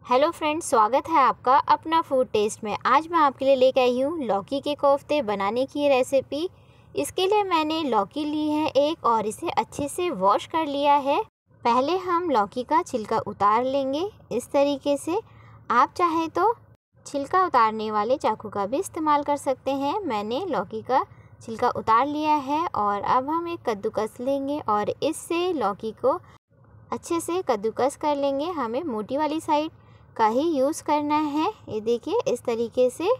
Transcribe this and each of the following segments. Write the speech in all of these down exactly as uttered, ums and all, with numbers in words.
Hello friends, स्वागत है आपका अपना फूड टेस्ट में। आज मैं आपके लिए लेकर आई हूँ लौकी के कोफ्ते बनाने की रेसिपी। इसके लिए मैंने लौकी ली है एक और इसे अच्छे से वॉश कर लिया है। पहले हम लौकी का छिलका उतार लेंगे इस तरीके से। आप चाहें तो छिलका उतारने वाले चाकू का भी इस्तेमाल कर सकते हैं। मैंने लौकी का छिलका उतार लिया है और अब हम एक कद्दूकस लेंगे और इससे लौकी को अच्छे से कद्दूकस कर लेंगे। हमें मोटी वाली साइड का ही यूज़ करना है। ये देखिए, इस तरीके से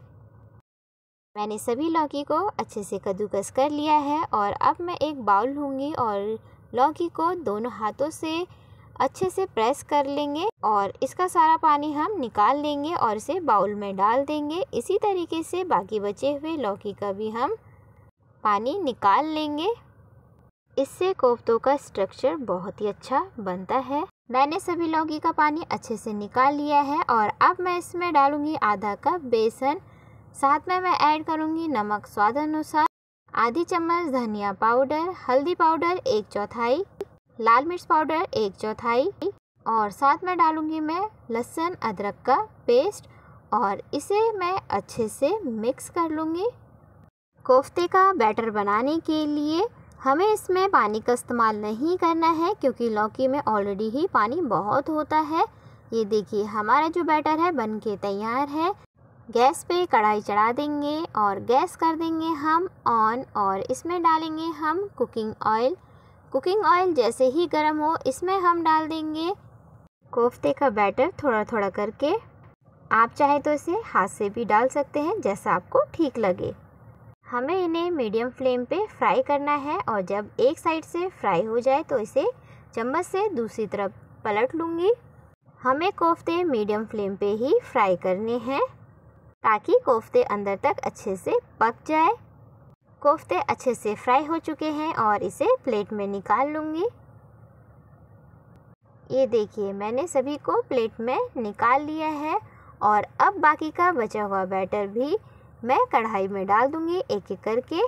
मैंने सभी लौकी को अच्छे से कद्दूकस कर लिया है। और अब मैं एक बाउल लूँगी और लौकी को दोनों हाथों से अच्छे से प्रेस कर लेंगे और इसका सारा पानी हम निकाल लेंगे और इसे बाउल में डाल देंगे। इसी तरीके से बाकी बचे हुए लौकी का भी हम पानी निकाल लेंगे। इससे कोफ्तों का स्ट्रक्चर बहुत ही अच्छा बनता है। मैंने सभी लौकी का पानी अच्छे से निकाल लिया है और अब मैं इसमें डालूंगी आधा कप बेसन। साथ में मैं ऐड करूंगी नमक स्वाद अनुसार, आधी चम्मच धनिया पाउडर, हल्दी पाउडर एक चौथाई, लाल मिर्च पाउडर एक चौथाई और साथ में डालूंगी मैं लहसुन अदरक का पेस्ट और इसे मैं अच्छे से मिक्स कर लूँगी। कोफ्ते का बैटर बनाने के लिए हमें इसमें पानी का इस्तेमाल नहीं करना है क्योंकि लौकी में ऑलरेडी ही पानी बहुत होता है। ये देखिए, हमारा जो बैटर है बनके तैयार है। गैस पे कढ़ाई चढ़ा देंगे और गैस कर देंगे हम ऑन और इसमें डालेंगे हम कुकिंग ऑयल। कुकिंग ऑयल जैसे ही गर्म हो इसमें हम डाल देंगे कोफ्ते का बैटर थोड़ा थोड़ा करके। आप चाहे तो इसे हाथ से भी डाल सकते हैं, जैसा आपको ठीक लगे। हमें इन्हें मीडियम फ्लेम पे फ्राई करना है और जब एक साइड से फ्राई हो जाए तो इसे चम्मच से दूसरी तरफ पलट लूँगी। हमें कोफ्ते मीडियम फ्लेम पे ही फ्राई करने हैं ताकि कोफ्ते अंदर तक अच्छे से पक जाए। कोफ्ते अच्छे से फ्राई हो चुके हैं और इसे प्लेट में निकाल लूँगी। ये देखिए, मैंने सभी को प्लेट में निकाल लिया है और अब बाकी का बचा हुआ बैटर भी मैं कढ़ाई में डाल दूंगी एक एक करके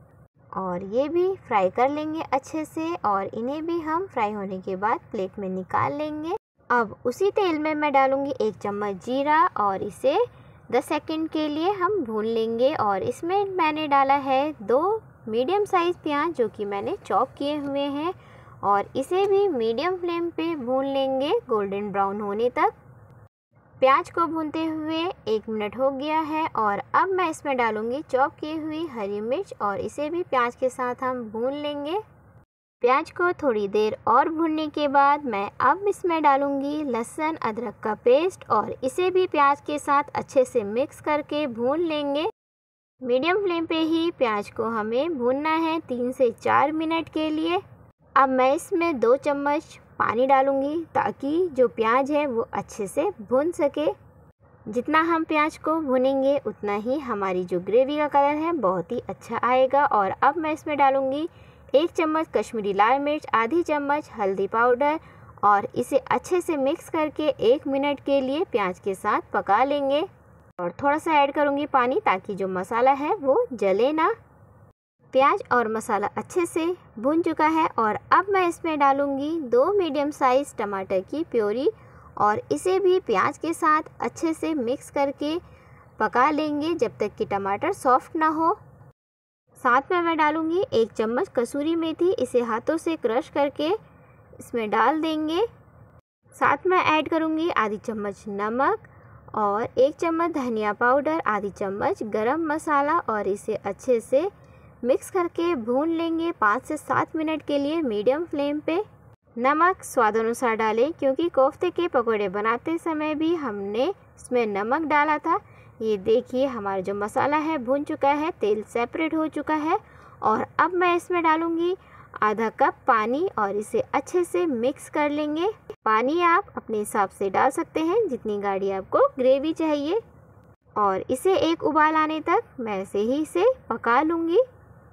और ये भी फ्राई कर लेंगे अच्छे से और इन्हें भी हम फ्राई होने के बाद प्लेट में निकाल लेंगे। अब उसी तेल में मैं डालूंगी एक चम्मच जीरा और इसे दस सेकंड के लिए हम भून लेंगे। और इसमें मैंने डाला है दो मीडियम साइज़ प्याज जो कि मैंने चॉप किए हुए हैं और इसे भी मीडियम फ्लेम पे भून लेंगे गोल्डन ब्राउन होने तक। प्याज को भूनते हुए एक मिनट हो गया है और अब मैं इसमें डालूंगी चॉप की हुई हरी मिर्च और इसे भी प्याज के साथ हम भून लेंगे। प्याज को थोड़ी देर और भूनने के बाद मैं अब इसमें डालूंगी लहसुन अदरक का पेस्ट और इसे भी प्याज के साथ अच्छे से मिक्स करके भून लेंगे। मीडियम फ्लेम पे ही प्याज को हमें भूनना है तीन से चार मिनट के लिए। अब मैं इसमें दो चम्मच पानी डालूंगी ताकि जो प्याज है वो अच्छे से भुन सके। जितना हम प्याज को भुनेंगे उतना ही हमारी जो ग्रेवी का कलर है बहुत ही अच्छा आएगा। और अब मैं इसमें डालूंगी एक चम्मच कश्मीरी लाल मिर्च, आधी चम्मच हल्दी पाउडर और इसे अच्छे से मिक्स करके एक मिनट के लिए प्याज के साथ पका लेंगे। और थोड़ा सा ऐड करूँगी पानी ताकि जो मसाला है वो जले ना। प्याज और मसाला अच्छे से भुन चुका है और अब मैं इसमें डालूंगी दो मीडियम साइज़ टमाटर की प्योरी और इसे भी प्याज के साथ अच्छे से मिक्स करके पका लेंगे जब तक कि टमाटर सॉफ्ट ना हो। साथ में मैं डालूंगी एक चम्मच कसूरी मेथी, इसे हाथों से क्रश करके इसमें डाल देंगे। साथ में ऐड करूंगी आधी चम्मच नमक और एक चम्मच धनिया पाउडर, आधी चम्मच गरम मसाला और इसे अच्छे से मिक्स करके भून लेंगे पाँच से सात मिनट के लिए मीडियम फ्लेम पे। नमक स्वाद अनुसार डालें क्योंकि कोफ्ते के पकोड़े बनाते समय भी हमने इसमें नमक डाला था। ये देखिए, हमारा जो मसाला है भून चुका है, तेल सेपरेट हो चुका है और अब मैं इसमें डालूंगी आधा कप पानी और इसे अच्छे से मिक्स कर लेंगे। पानी आप अपने हिसाब से डाल सकते हैं जितनी गाढ़ी आपको ग्रेवी चाहिए और इसे एक उबाल आने तक मैं ऐसे ही इसे पका लूँगी।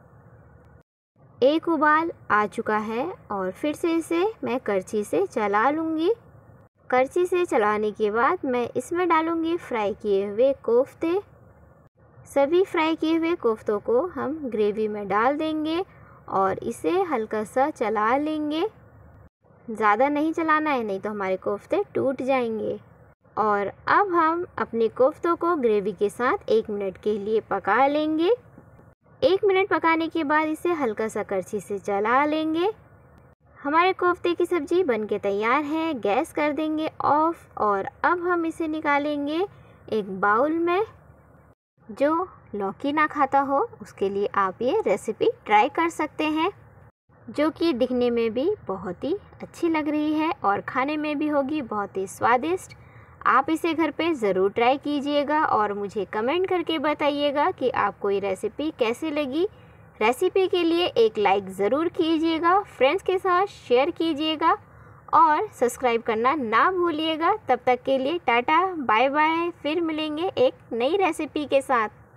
एक उबाल आ चुका है और फिर से इसे मैं करछी से चला लूँगी। करछी से चलाने के बाद मैं इसमें डालूँगी फ्राई किए हुए कोफ्ते। सभी फ्राई किए हुए कोफ्तों को हम ग्रेवी में डाल देंगे और इसे हल्का सा चला लेंगे। ज़्यादा नहीं चलाना है, नहीं तो हमारे कोफ्ते टूट जाएंगे। और अब हम अपने कोफ्तों को ग्रेवी के साथ एक मिनट के लिए पका लेंगे। एक मिनट पकाने के बाद इसे हल्का सा करछी से चला लेंगे। हमारे कोफ्ते की सब्ज़ी बनके तैयार है। गैस कर देंगे ऑफ और अब हम इसे निकालेंगे एक बाउल में। जो लौकी ना खाता हो उसके लिए आप ये रेसिपी ट्राई कर सकते हैं, जो कि दिखने में भी बहुत ही अच्छी लग रही है और खाने में भी होगी बहुत ही स्वादिष्ट। आप इसे घर पे ज़रूर ट्राई कीजिएगा और मुझे कमेंट करके बताइएगा कि आपको ये रेसिपी कैसी लगी। रेसिपी के लिए एक लाइक ज़रूर कीजिएगा, फ्रेंड्स के साथ शेयर कीजिएगा और सब्सक्राइब करना ना भूलिएगा। तब तक के लिए टाटा बाय बाय, फिर मिलेंगे एक नई रेसिपी के साथ।